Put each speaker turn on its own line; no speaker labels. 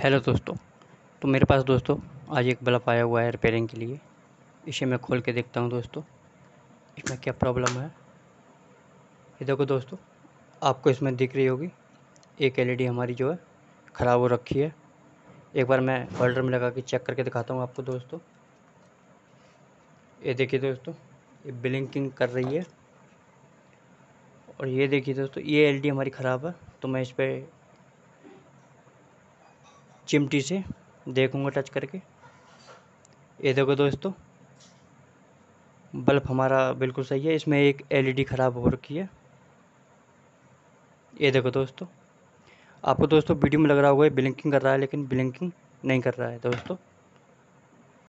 Hello दोस्तों। तो मेरे पास दोस्तों आज एक बल्ब आया हुआ है रिपेयरिंग के लिए। इसे मैं खोल के देखता हूँ दोस्तों, इसमें क्या प्रॉब्लम है। ये देखो दोस्तों, आपको इसमें दिख रही होगी एक एलईडी हमारी जो है ख़राब हो रखी है। एक बार मैं होल्डर में लगा के चेक करके दिखाता हूँ आपको दोस्तों। ये देखिए दोस्तों, ये ब्लिंकिंग कर रही है। और ये देखिए दोस्तों, ये एलईडी हमारी ख़राब है। तो मैं इस पर चिमटी से देखूँगा टच करके। ये देखो दोस्तों, बल्ब हमारा बिल्कुल सही है, इसमें एक एलईडी ख़राब हो रखी है। ये देखो दोस्तों, आपको दोस्तों वीडियो में लग रहा होगा ये ब्लिंकिंग कर रहा है, लेकिन ब्लिंकिंग नहीं कर रहा है दोस्तों।